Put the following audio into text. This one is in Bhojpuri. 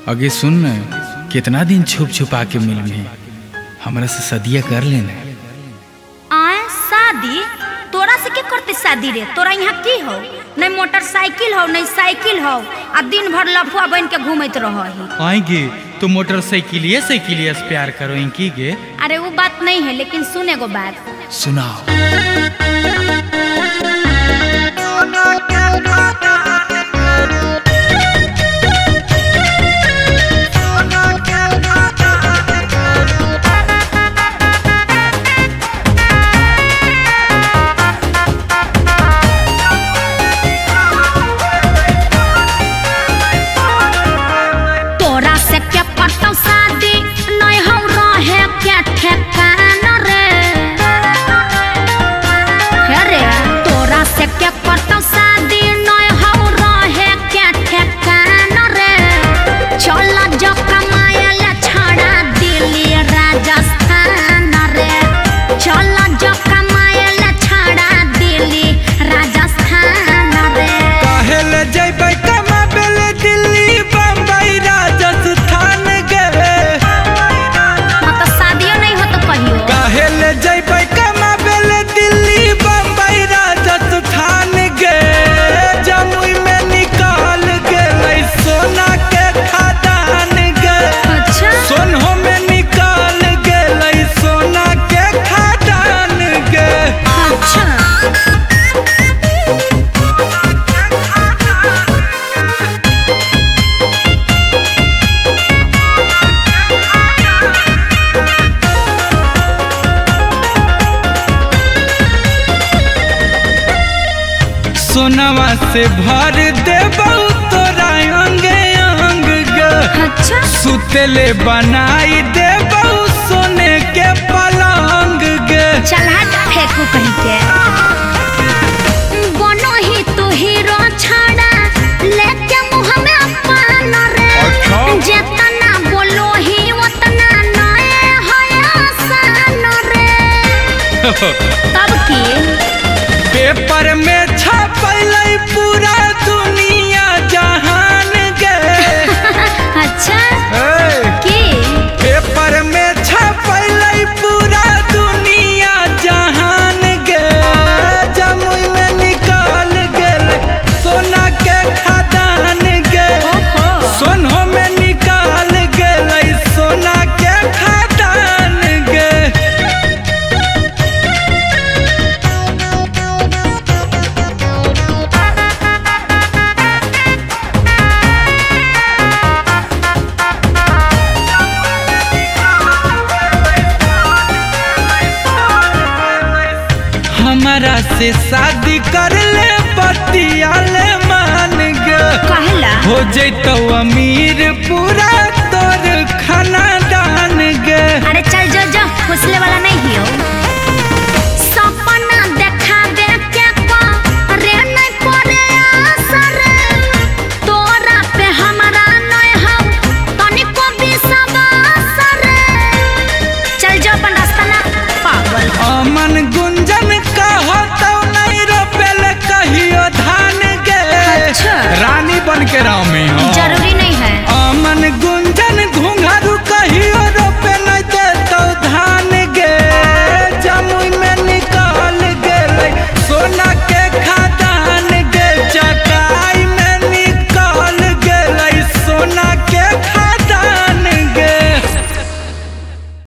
आगे सुन न, कितना दिन छुप छुपा के मिल में हमरा से सदिया कर लेना। आए शादी तोरा से के करते शादी रे? तोरा यहाँ की हो? नहीं मोटरसाइकिल हो नहीं साइकिल हो, आ दिन भर लफुआ बन के घूमत रहो। आएंगे तो मोटरसाइकिलिए से प्यार करो इनकी गे। अरे वो बात नहीं है, लेकिन सुने गो बात सुनाओ। सोनवा से भर देबौ तोरा अंगे अंग गे। अच्छा। सुतले बनाई देबौ सोने के पलंग गे। चल हट फेंकू कहीं के। बनो ही तू हीरो छाड़ा लेके मुँह में अपन रे। अच्छा। जितना बोलो ही उतना नए है आसान रे। तब की पेपर में छपलै पूरा दुनिया जहान गे। अच्छा। की पेपर में छपलै पूरा दुनिया जहान गे। जमुई में निकाल गेल सोना के खदान गे। सोनो में निकाल गेल सोना के खदान गे। हमारा से शादी कर ले बतिया ले मान गे। कहला हो जैतो अमीर पूरा तोर खानदान गे। अरे चल जो जो फुसले वाला नहीं हो। सपना देखा दे के को रे नहीं पड़े असर। तोरा पे हमारा नहीं हो तनिको विश्वास रे। चल जो अपन रास्ता ना पागल। अमन गुंजन कहो तो नहीं रोपेल कहियो धान गे। अच्छा। रानी बन के राम